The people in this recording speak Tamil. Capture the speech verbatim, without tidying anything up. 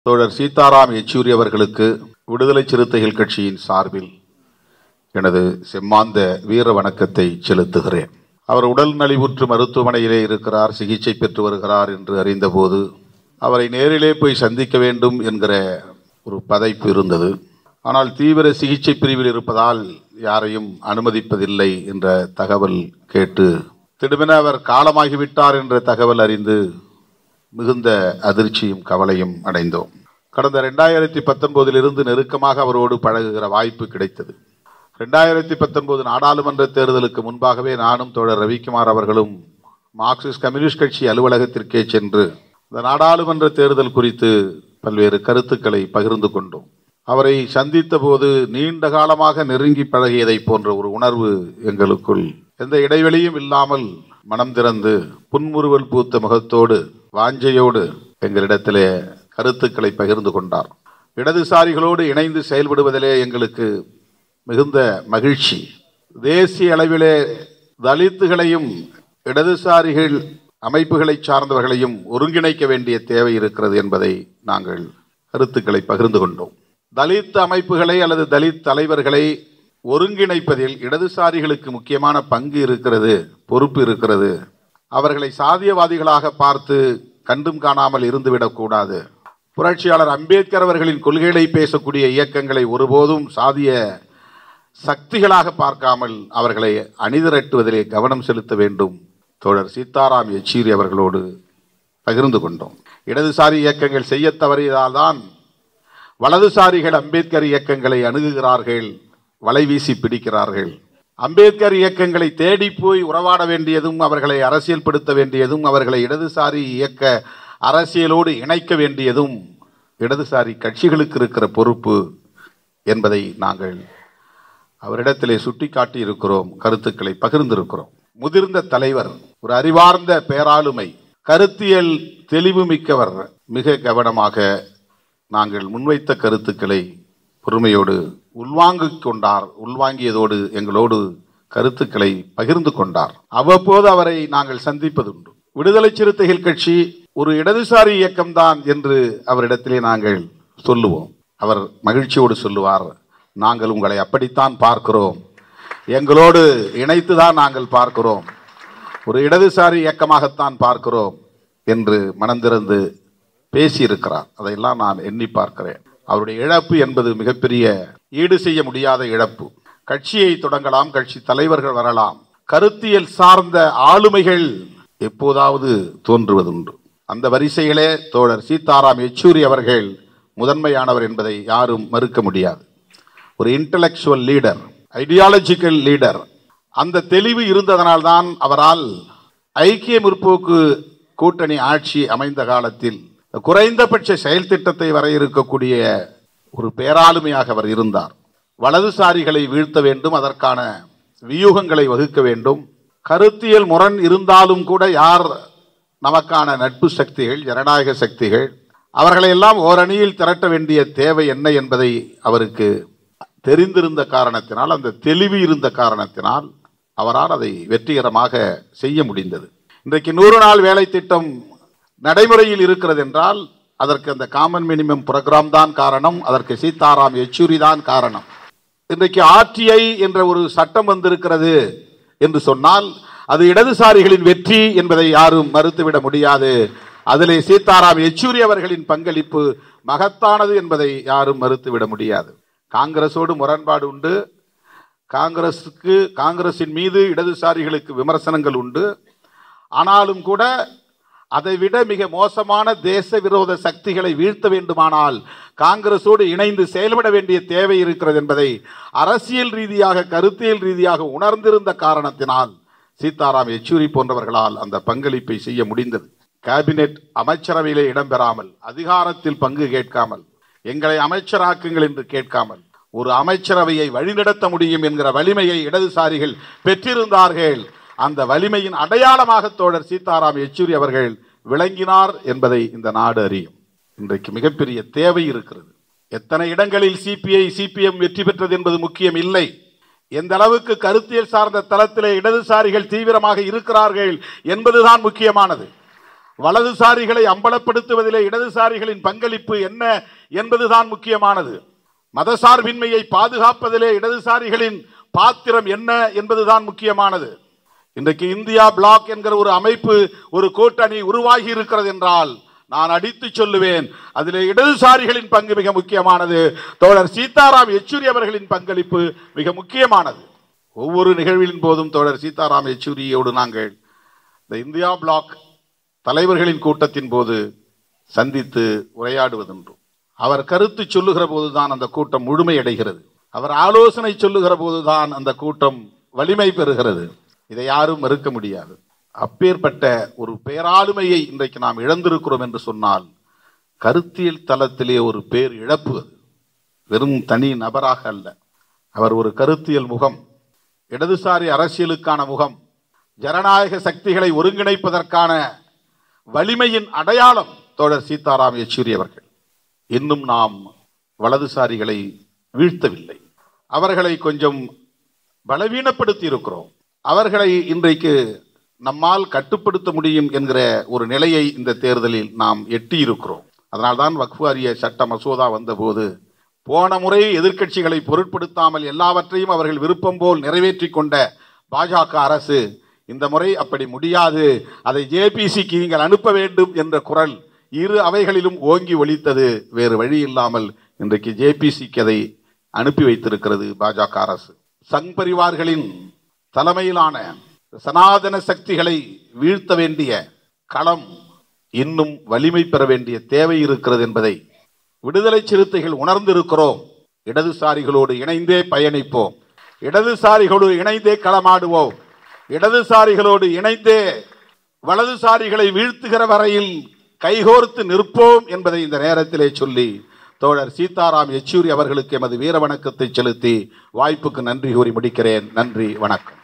தோழர் சீதாராம் யெச்சூரி அவர்களுக்கு விடுதலை சிறுத்தைகள் கட்சியின் சார்பில் எனது செம்மாந்த வீர வணக்கத்தை செலுத்துகிறேன். அவர் உடல் நலிவுற்று மருத்துவமனையிலே இருக்கிறார், சிகிச்சை பெற்று வருகிறார் என்று அறிந்தபோது அவரை நேரிலே போய் சந்திக்க வேண்டும் என்கிற ஒரு பதைப்பு இருந்தது. ஆனால் தீவிர சிகிச்சை பிரிவில் இருப்பதால் யாரையும் அனுமதிப்பதில்லை என்ற தகவல் கேட்டு திடுமென அவர் காலமாகிவிட்டார் என்ற தகவல் அறிந்து மிகுந்த அதிர்ச்சியும் கவலையும் அடைந்தோம். கடந்த இரண்டாயிரத்தி பத்தொன்பதில் இருந்து நெருக்கமாக அவரோடு பழகுகிற வாய்ப்பு கிடைத்தது. இரண்டாயிரத்தி பத்தொன்பது நாடாளுமன்ற தேர்தலுக்கு முன்பாகவே நானும் தோழர் ரவிக்குமார் அவர்களும் மார்க்சிஸ்ட் கம்யூனிஸ்ட் கட்சி அலுவலகத்திற்கே சென்று இந்த நாடாளுமன்ற தேர்தல் குறித்து பல்வேறு கருத்துக்களை பகிர்ந்து கொண்டோம். அவரை சந்தித்த போது நீண்ட காலமாக நெருங்கி பழகியதை போன்ற ஒரு உணர்வு எங்களுக்குள் எந்த இடைவெளியும் இல்லாமல் மனம் திறந்து புன்முறுவல் பூத்த முகத்தோடு வாஞ்சையோடு எங்களிடத்திலே கருத்துக்களை பகிர்ந்து கொண்டார். இடதுசாரிகளோடு இணைந்து செயல்படுவதிலே எங்களுக்கு மிகுந்த மகிழ்ச்சி. தேசிய அளவிலே தலித்துகளையும் இடதுசாரிகள் அமைப்புகளை சார்ந்தவர்களையும் ஒருங்கிணைக்க வேண்டிய தேவை இருக்கிறது என்பதை நாங்கள் கருத்துக்களை பகிர்ந்து கொண்டோம். தலித் அமைப்புகளை அல்லது தலித் தலைவர்களை ஒருங்கிணைப்பதில் இடதுசாரிகளுக்கு முக்கியமான பங்கு இருக்கிறது, பொறுப்பு இருக்கிறது. அவர்களை சாதியவாதிகளாக பார்த்து கண்டும் காணாமல் இருந்துவிடக்கூடாது. புரட்சியாளர் அம்பேத்கர் அவர்களின் கொள்கைகளை பேசக்கூடிய இயக்கங்களை ஒருபோதும் சாதிய சக்திகளாக பார்க்காமல் அவர்களை அணிதிரட்டுவதிலே கவனம் செலுத்த வேண்டும். தோழர் சீதாராம் யெச்சூரி அவர்களோடு பகிர்ந்து கொண்டோம். இடதுசாரி இயக்கங்கள் செய்ய தவறியதால் தான் வலதுசாரிகள் அம்பேத்கர் இயக்கங்களை அணுகுகிறார்கள், வலை வீசி பிடிக்கிறார்கள். அம்பேத்கர் இயக்கங்களை தேடி போய் உறவாட வேண்டியதும் அவர்களை அரசியல்படுத்த வேண்டியதும் அவர்களை இடதுசாரி இயக்க அரசியலோடு இணைக்க வேண்டியதும் இடதுசாரி கட்சிகளுக்கு இருக்கிற பொறுப்பு என்பதை நாங்கள் அவரிடத்திலே சுட்டிக்காட்டி இருக்கிறோம், கருத்துக்களை பகிர்ந்திருக்கிறோம். முதிர்ந்த தலைவர், ஒரு அறிவார்ந்த பேராளுமை, கருத்தியல் தெளிவு மிக்கவர். மிக கவனமாக நாங்கள் முன்வைத்த கருத்துக்களை பொறுமையோடு உள்வாங்கிக் கொண்டார். உள்வாங்கியதோடு எங்களோடு கருத்துக்களை பகிர்ந்து கொண்டார். அவ்வப்போது அவரை நாங்கள் சந்திப்பதுண்டு. விடுதலை சிறுத்தைகள் கட்சி ஒரு இடதுசாரி இயக்கம்தான் என்று அவரிடத்திலே நாங்கள் சொல்லுவோம். அவர் மகிழ்ச்சியோடு சொல்லுவார், நாங்கள் உங்களை அப்படித்தான் பார்க்கிறோம், எங்களோடு இணைத்துதான் நாங்கள் பார்க்கிறோம், ஒரு இடதுசாரி இயக்கமாகத்தான் பார்க்கிறோம் என்று மனந்திறந்து பேசியிருக்கிறார். அதையெல்லாம் நான் எண்ணி பார்க்கிறேன். அவருடைய இழப்பு என்பது மிகப்பெரிய ஈடு செய்ய முடியாத இழப்பு. கட்சியை தொடங்கலாம், கட்சி தலைவர்கள் வரலாம், கருத்தியல் சார்ந்த ஆளுமைகள் எப்போதாவது தோன்றுவதுண்டு. அந்த வரிசையிலே தோழர் சீதாராம் யெச்சூரி அவர்கள் முதன்மையானவர் என்பதை யாரும் மறுக்க முடியாது. ஒரு இன்டலெக்சுவல் லீடர், ஐடியாலஜிக்கல் லீடர். அந்த தெளிவு இருந்ததனால்தான் அவரால் ஐக்கிய முற்போக்கு கூட்டணி ஆட்சி அமைந்த காலத்தில் குறைந்தபட்ச செயல் திட்டத்தை வரையறுக்கக்கூடிய ஒரு பேராளுமையாக அவர் இருந்தார். வலதுசாரிகளை வீழ்த்த வேண்டும், அதற்கான வியூகங்களை வகுக்க வேண்டும். கருத்தியல் முரண் இருந்தாலும் கூட யார் நமக்கான நட்பு சக்திகள், ஜனநாயக சக்திகள், அவர்களை எல்லாம் ஓரணியில் திரட்ட வேண்டிய தேவை என்ன என்பதை அவருக்கு தெரிந்திருந்த காரணத்தினால், அந்த தெளிவு இருந்த காரணத்தினால் அவரால் அதை வெற்றிகரமாக செய்ய முடிந்தது. இன்றைக்கு நூறு நாள் வேலை திட்டம் நடைமுறையில் இருக்கிறது என்றால் அதற்கு அந்த காமன் மினிமம் புரோகிராம் தான் காரணம், அதற்கு சீதாராம் யெச்சூரி தான் காரணம். இன்றைக்கு ஆர்டிஐ என்ற ஒரு சட்டம் வந்திருக்கிறது என்று சொன்னால் அது இடதுசாரிகளின் வெற்றி என்பதை யாரும் மறுத்துவிட முடியாது. அதிலே சீதாராம் யெச்சூரி அவர்களின் பங்களிப்பு மகத்தானது என்பதை யாரும் மறுத்துவிட முடியாது. காங்கிரஸோடு முரண்பாடு உண்டு, காங்கிரசுக்கு காங்கிரசின் மீது இடதுசாரிகளுக்கு விமர்சனங்கள் உண்டு. ஆனாலும் கூட அதைவிட மிக மோசமான தேச விரோத சக்திகளை வீழ்த்த வேண்டுமானால் காங்கிரஸோடு இணைந்து செயல்பட வேண்டிய தேவை இருக்கிறது என்பதை அரசியல் ரீதியாக, கருத்தியல் ரீதியாக உணர்ந்திருந்த காரணத்தினால் சீதாராம் யெச்சூரி போன்றவர்களால் அந்த பங்களிப்பை செய்ய முடிந்தது. கேபினெட் அமைச்சரவையிலே இடம்பெறாமல், அதிகாரத்தில் பங்கு கேட்காமல், எங்களை அமைச்சராக்குங்கள் என்று கேட்காமல் ஒரு அமைச்சரவையை வழிநடத்த முடியும் என்கிற வலிமையை இடதுசாரிகள் பெற்றிருந்தார்கள். அந்த வலிமையின் அடையாளமாக தோழர் சீதாராம் யெச்சூரி அவர்கள் விளங்கினார் என்பதை இந்த நாடு அறியும். இன்றைக்கு மிகப்பெரிய தேவை இருக்கிறது. எத்தனை இடங்களில் சிபிஐ சிபிஎம் வெற்றி பெற்றது என்பது முக்கியம் இல்லை. எந்த அளவுக்கு கருத்தியல் சார்ந்த தளத்திலே இடதுசாரிகள் தீவிரமாக இருக்கிறார்கள் என்பதுதான் முக்கியமானது. வலதுசாரிகளை அம்பலப்படுத்துவதிலே இடதுசாரிகளின் பங்களிப்பு என்ன என்பதுதான் முக்கியமானது. மதசார்பின்மையை பாதுகாப்பதிலே இடதுசாரிகளின் பாத்திரம் என்ன என்பதுதான் முக்கியமானது. இன்றைக்கு இந்தியா பிளாக் என்கிற ஒரு அமைப்பு, ஒரு கூட்டணி உருவாகி இருக்கிறது என்றால் நான் அடித்து சொல்லுவேன், அதிலே இடதுசாரிகளின் பங்கு மிக முக்கியமானது. தோழர் சீதாராம் யெச்சூரி அவர்களின் பங்களிப்பு மிக முக்கியமானது. ஒவ்வொரு நிகழ்வின் போதும் தோழர் சீதாராம் யெச்சூரியோடு நாங்கள் இந்த இந்தியா பிளாக் தலைவர்களின் கூட்டத்தின் போது சந்தித்து உரையாடுவதென்றும், அவர் கருத்து சொல்லுகிற போதுதான் அந்த கூட்டம் முழுமையடைகிறது. அவர் ஆலோசனை சொல்லுகிற போதுதான் அந்த கூட்டம் வலிமை பெறுகிறது. இதை யாரும் மறுக்க முடியாது. அப்பேற்பட்ட ஒரு பேராளுமையை இன்றைக்கு நாம் இழந்திருக்கிறோம் என்று சொன்னால் கருத்தியல் தளத்திலே ஒரு பேர் இழப்பு. வெறும் தனி நபராக அல்ல, அவர் ஒரு கருத்தியல் முகம், இடதுசாரி அரசியலுக்கான முகம், ஜனநாயக சக்திகளை ஒருங்கிணைப்பதற்கான வலிமையின் அடையாளம் தோழர் சீதாராம் யெச்சூரி அவர்கள். இன்னும் நாம் வலதுசாரிகளை வீழ்த்தவில்லை, அவர்களை கொஞ்சம் பலவீனப்படுத்தி இருக்கிறோம். அவர்களை இன்றைக்கு நம்மால் கட்டுப்படுத்த முடியும் என்கிற ஒரு நிலையை இந்த தேர்தலில் நாம் எட்டி இருக்கிறோம். அதனால்தான் வக்ஃப் வாரிய சட்ட மசோதா வந்தபோது போன முறை எதிர்க்கட்சிகளை பொருட்படுத்தாமல் எல்லாவற்றையும் அவர்கள் விருப்பம் போல் நிறைவேற்றி கொண்ட பாஜக அரசு இந்த முறை அப்படி முடியாது, அதை ஜேபிசிக்கு நீங்கள் அனுப்ப வேண்டும் என்ற குரல் இரு அவைகளிலும் ஓங்கி ஒலித்தது. வேறு வழி இல்லாமல் இன்றைக்கு ஜேபிசிக்கு அதை அனுப்பி வைத்திருக்கிறது பாஜக அரசு. சங் பரிவார்களின் தலைமையிலான சனாதன சக்திகளை வீழ்த்த வேண்டிய களம் இன்னும் வலிமை பெற வேண்டிய தேவை இருக்கிறது என்பதை விடுதலை சிறுத்தைகள் உணர்ந்திருக்கிறோம். இடதுசாரிகளோடு இணைந்தே பயணிப்போம், இடதுசாரிகளோடு இணைந்தே களமாடுவோம், இடதுசாரிகளோடு இணைந்தே வலதுசாரிகளை வீழ்த்துகிற வரையில் கைகோர்த்து நிற்போம் என்பதை இந்த நேரத்திலே சொல்லி தோழர் சீதாராம் யெச்சூரி அவர்களுக்கு எமது வீர வணக்கத்தை செலுத்தி வாய்ப்புக்கு நன்றி கூறி முடிக்கிறேன். நன்றி, வணக்கம்.